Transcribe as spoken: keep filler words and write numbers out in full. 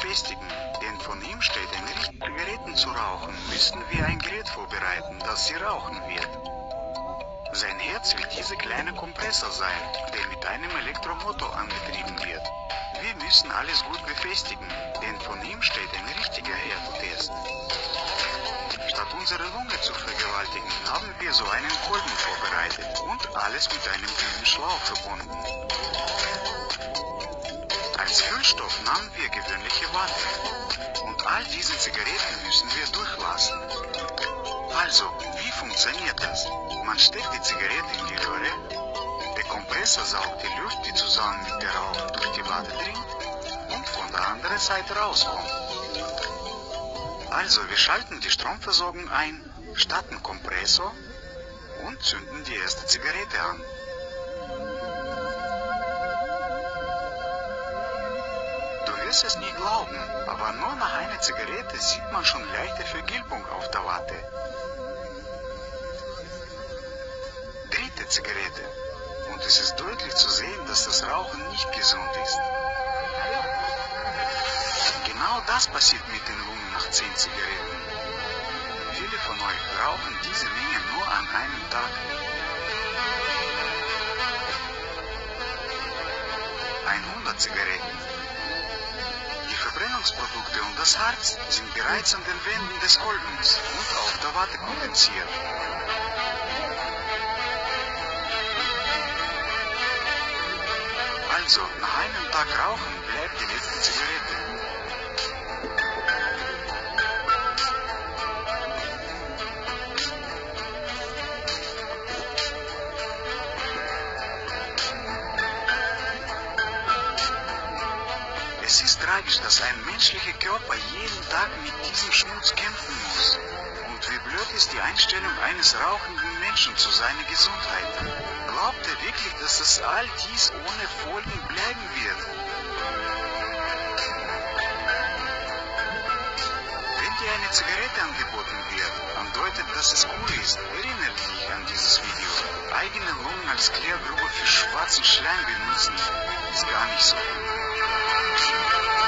befestigen, denn von ihm steht ein Richt, Zigaretten zu rauchen, müssten wir ein Gerät vorbereiten, das sie rauchen wird. Sein Herz wird dieser kleine Kompressor sein, der mit einem Elektromotor angetrieben wird. Wir müssen alles gut befestigen, denn von ihm steht ein richtiger Härtetest. Statt unsere Lunge zu vergewaltigen, haben wir so einen Kolben vorbereitet und alles mit einem dünnen Schlauch verbunden. Als Füllstoff nahmen wir gewöhnliche Watte und all diese Zigaretten müssen wir durchlassen. Also, wie funktioniert das? Man steckt die Zigarette in die Röhre, der Kompressor saugt die Luft, die zusammen mit der Rauch durch die Watte dringt und von der anderen Seite rauskommt. Also, wir schalten die Stromversorgung ein, starten Kompressor und zünden die erste Zigarette an. Du wirst es nie glauben, aber nur nach einer Zigarette sieht man schon leichte Vergilbung auf der Watte. Dritte Zigarette. Und es ist deutlich zu sehen, dass das Rauchen nicht gesund ist. Genau das passiert mit den Lungen nach zehn Zigaretten. Viele von euch rauchen diese Menge nur an einem Tag. hundert Zigaretten. Die Verbrennungsprodukte und das Harz sind bereits an den Wänden des Kolbens und auf der Watte kondensiert. Also, nach einem Tag Rauchen bleibt die letzte Zigarette. Es ist tragisch, dass ein menschlicher Körper jeden Tag mit diesem Schmutz kämpfen muss. Und wie blöd ist die Einstellung eines rauchenden Menschen zu seiner Gesundheit. Glaubt er wirklich, dass das all dies ohne Folgen bleiben wird? Wenn dir eine Zigarette angeboten wird, dann deutet, dass es cool ist. Erinnere dich an dieses Video. Eigene Lungen als Klärgrube für schwarzen Schleim benutzen ist gar nicht so.